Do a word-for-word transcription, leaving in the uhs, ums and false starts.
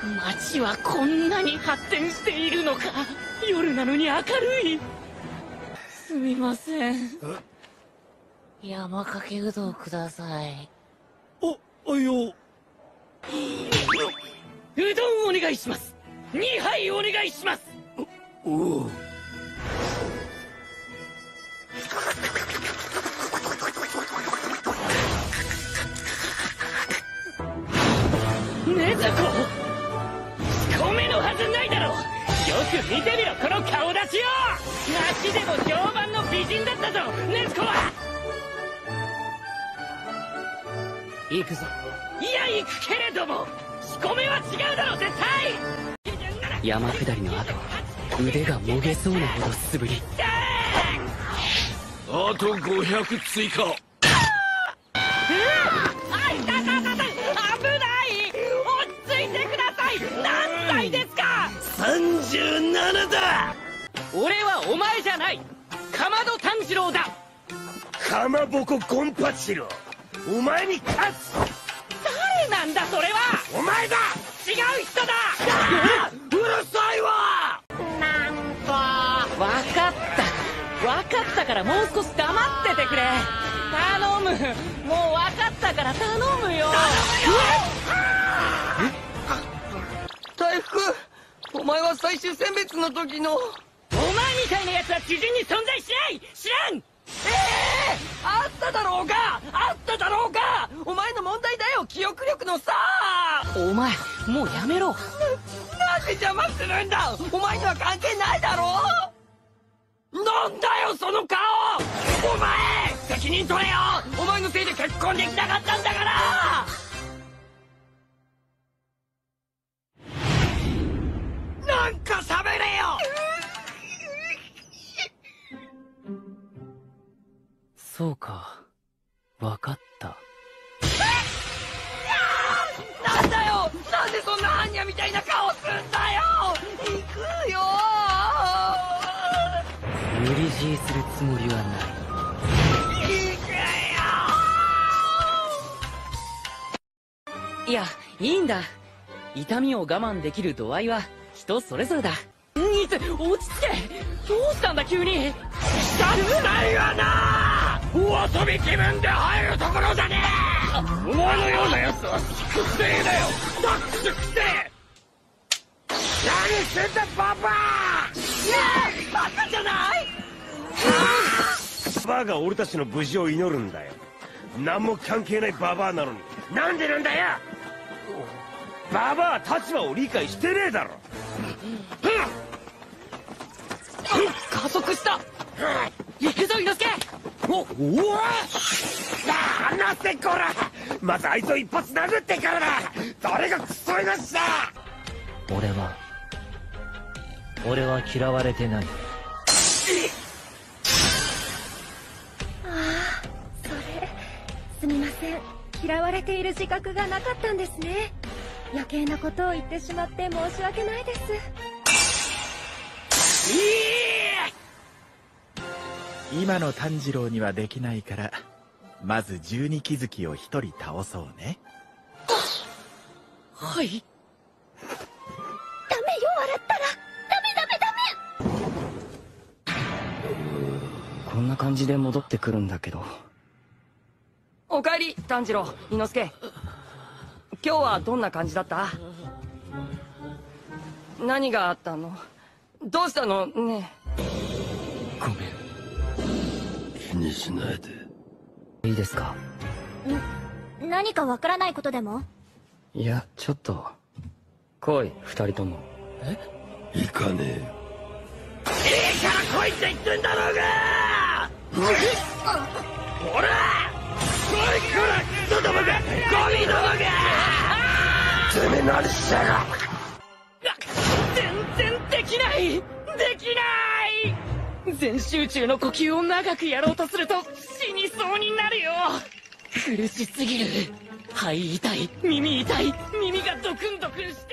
街はこんなに発展しているのか。夜なのに明るい。すみません。山かけうどんください。 お、あいよ。うどんお願いします。にはいお願いします。 おおう。 ねずこ、仕込めのはずないだろう。よく見てみろこの顔立ちを。街でも評判の美人だったぞねずこは。行くぞ。いや行くけれども仕込めは違うだろう絶対。山下りの後腕がもげそうなほど素振り。 あとごひゃく追加。 あいたたたた、危ない。落ち着いてください。何歳ですか。 さんじゅうななだ。 俺はお前じゃない、かまど炭治郎だ。 かまぼこゴンパチロウ、お前に勝つ。 誰なんだそれは。 お前だ。 違う人だ。 うるさいわ。 なんか分かった分かったからもう少し黙っててくれ。頼む、もう分かったから頼むよ。 大福、お前は最終選別の時の。 お前みたいなやつは知人に存在しない。知らん。 ええー、あっただろうがあっただろうがお前の問題だよ、記憶力のさ。 お前もうやめろ。 なんで邪魔するんだ。お前には関係ないだろう。なんだよその顔。お前責任取れよ。お前のせいで結婚できなかったんだから。なんか喋れよ。 そうか、分かった。 なんだよ、なんでそんな般若みたいな顔すんだよ。行くよ。 無理強いするつもりはない。 行くよ。 いや、いいんだ。痛みを我慢できる度合いは人それぞれだ。ニーズ、落ち着け。どうしたんだ急に。 したくないわな。お遊び気分で入るところだね。お前のようなやつは粛清だよ。ダックスくせえ。何してんだババア。 いやバカじゃない。 ババアが俺たちの無事を祈るんだよ。何も関係ないババアなのになんでなんだよ。ババア立場を理解してねえだろ。 加速した。 行くぞ伊之助。 おおわ離せこら。まずあいつを一発殴ってからだ。誰がクソいなしだ。 俺は俺は嫌われてない。 ああ、それすみません。嫌われている自覚がなかったんですね。余計なことを言ってしまって申し訳ないです。 いい。 今の炭治郎にはできないから、まず十二鬼月を一人倒そうね。 はい。 ダメよ、笑ったら。ダメダメダメ。 こんな感じで戻ってくるんだけど。おかえり炭治郎、伊之助。今日はどんな感じだった？何があったの？どうしたのねえ。 ごめん。 気にしないでいいですか？ ん、何かわからないことでも？ いや、ちょっと。来い、二人とも。 え？行かねえよ。いいから来いって言ってんだろうが。ほら来いからクソどもが、ゴミどもが。てめえ何しやが。 全然できない。できない。全集中の呼吸を長くやろうとすると死にそうになるよ。苦しすぎる。肺痛い、耳痛い、耳がドクンドクンして